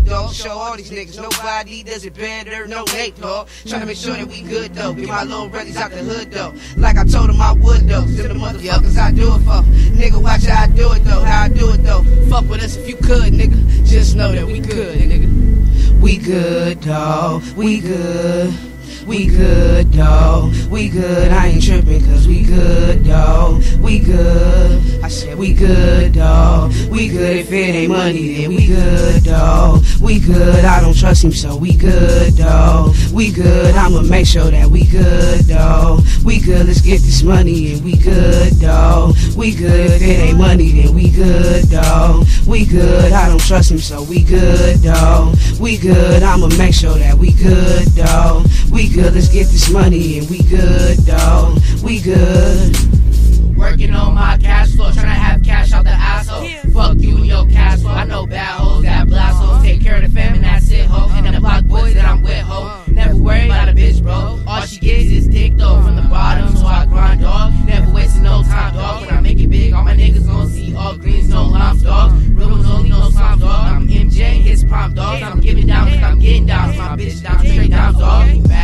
dog. Show all these niggas nobody does it better, no Nate, dog. Tryna make sure that we good, though. Get my little brothers out the hood, though. Like I told them I would, though. Them the motherfuckers I do it for. Nigga, watch how I do it, though. How I do it, though. Fuck with us if you could, nigga. Just know that we good, nigga. We good, dog. We good. We good, dog. We good. I ain't tripping, cause we good, dog. We good. I said we good, dog. We good. If it ain't money, then we good, dog. We good. I don't trust him, so we good, dog. We good. I'ma make sure that we good, dog. We good. Let's get this money and we good, dog. We good. If it ain't money, then we good, dog. We good. I don't trust him, so we good, dog. We good. I'ma make sure that we good, dog. We good. Let's get this money and we good, dog. We good. Working on my cash flow, tryna have cash out the asshole. Fuck you and your cash flow. I know bad hoes that blast hoes. Take care of the fam and that's it, ho. And the block boys that I'm with, ho. Never worry about a bitch, bro. All she gets is dick, though. From the bottom, so I grind, dog. Never wasting no time, dog. When I make it big, all my niggas gon' see all greens, no limes, dog. Real ones only no slime, dog. I'm MJ, his prime, dog. I'm giving down like I'm getting down. My bitch down, straight down, dog.